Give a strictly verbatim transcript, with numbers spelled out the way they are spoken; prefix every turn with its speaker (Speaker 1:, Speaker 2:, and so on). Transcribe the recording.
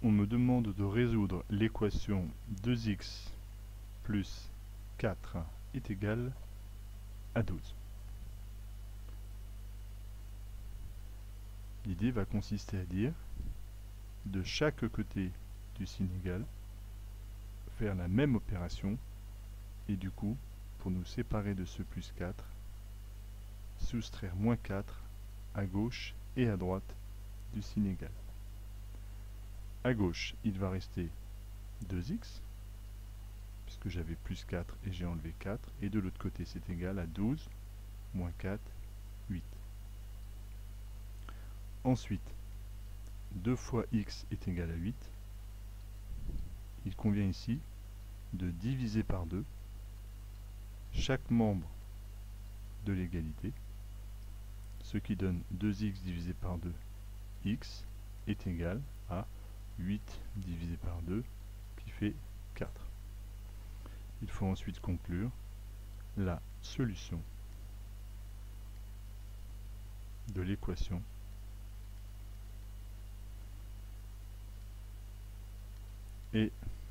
Speaker 1: on me demande de résoudre l'équation deux x plus quatre est égal à douze. L'idée va consister à dire, de chaque côté du signe égal, faire la même opération, et du coup, pour nous séparer de ce plus quatre, soustraire moins quatre à gauche et à droite du signe égal. À gauche, il va rester deux x, puisque j'avais plus quatre et j'ai enlevé quatre, et de l'autre côté c'est égal à douze, moins quatre, huit. Ensuite, deux fois x est égal à huit. Il convient ici de diviser par deux chaque membre de l'égalité, ce qui donne deux x divisé par deux, x, est égal à huit divisé par deux, qui fait quatre. Il faut ensuite conclure la solution de l'équation est